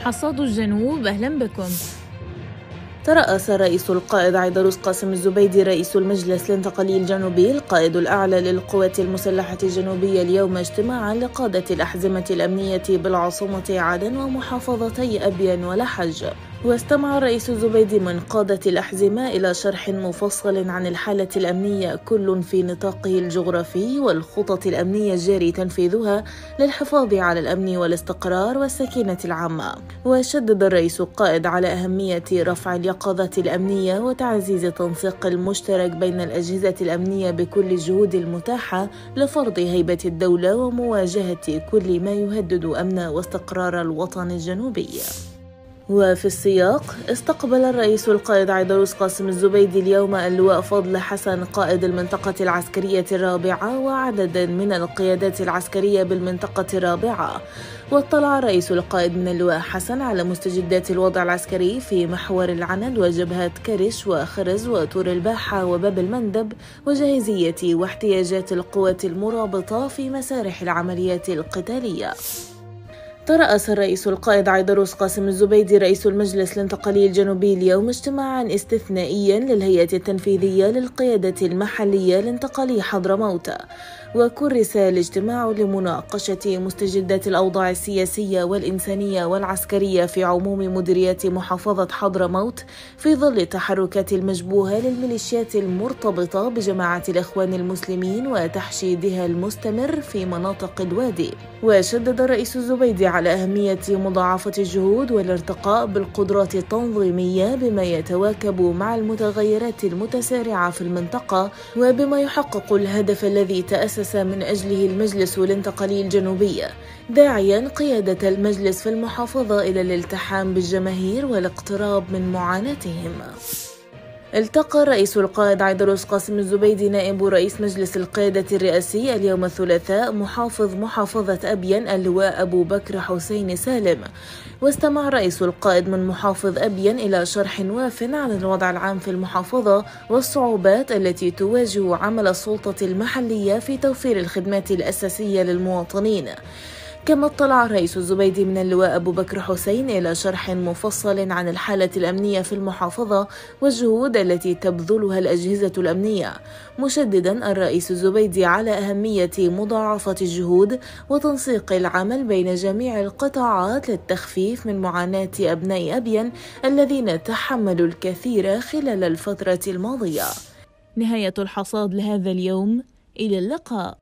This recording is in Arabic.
حصاد الجنوب أهلا بكم. ترأس رئيس القائد عيدروس قاسم الزبيدي رئيس المجلس الانتقالي الجنوبي القائد الأعلى للقوات المسلحة الجنوبية اليوم اجتماعا لقادة الأحزمة الأمنية بالعاصمة عدن ومحافظتي أبين ولحج. واستمع الرئيس الزبيدي من قادة الأحزمة إلى شرح مفصل عن الحالة الأمنية كل في نطاقه الجغرافي والخطط الأمنية الجاري تنفيذها للحفاظ على الأمن والاستقرار والسكينة العامة. وشدد الرئيس القائد على أهمية رفع اليقظة الأمنية وتعزيز التنسيق المشترك بين الأجهزة الأمنية بكل الجهود المتاحة لفرض هيبة الدولة ومواجهة كل ما يهدد أمن واستقرار الوطن الجنوبي. وفي السياق استقبل الرئيس القائد عيدروس قاسم الزبيدي اليوم اللواء فضل حسن قائد المنطقة العسكرية الرابعة وعددا من القيادات العسكرية بالمنطقة الرابعة. واطلع رئيس القائد من اللواء حسن على مستجدات الوضع العسكري في محور العند وجبهات كرش وخرز وطور الباحة وباب المندب وجاهزية واحتياجات القوات المرابطة في مسارح العمليات القتالية. ترأس الرئيس القائد عيدروس قاسم الزبيدي رئيس المجلس الانتقالي الجنوبي اليوم اجتماعا استثنائيا للهيئة التنفيذية للقيادة المحلية لانتقالي حضرموت. وكرس الاجتماع لمناقشة مستجدات الأوضاع السياسية والإنسانية والعسكرية في عموم مديريات محافظة حضرموت في ظل التحركات المشبوهة للميليشيات المرتبطة بجماعة الإخوان المسلمين وتحشيدها المستمر في مناطق الوادي. وشدد الرئيس الزبيدي على أهمية مضاعفة الجهود والارتقاء بالقدرات التنظيمية بما يتواكب مع المتغيرات المتسارعة في المنطقة وبما يحقق الهدف الذي تأسس من أجله المجلس الانتقالي الجنوبي، داعيا قيادة المجلس في المحافظة إلى الالتحام بالجماهير والاقتراب من معاناتهم. التقى رئيس القائد عيدروس قاسم الزبيدي نائب رئيس مجلس القيادة الرئاسي اليوم الثلاثاء محافظ محافظة أبين اللواء أبو بكر حسين سالم. واستمع رئيس القائد من محافظ أبين إلى شرح واف عن الوضع العام في المحافظة والصعوبات التي تواجه عمل السلطة المحلية في توفير الخدمات الأساسية للمواطنين. كما اطلع الرئيس الزبيدي من اللواء أبو بكر حسين إلى شرح مفصل عن الحالة الأمنية في المحافظة والجهود التي تبذلها الأجهزة الأمنية، مشددا الرئيس الزبيدي على أهمية مضاعفة الجهود وتنسيق العمل بين جميع القطاعات للتخفيف من معاناة أبناء أبين الذين تحملوا الكثير خلال الفترة الماضية. نهاية الحصاد لهذا اليوم، إلى اللقاء.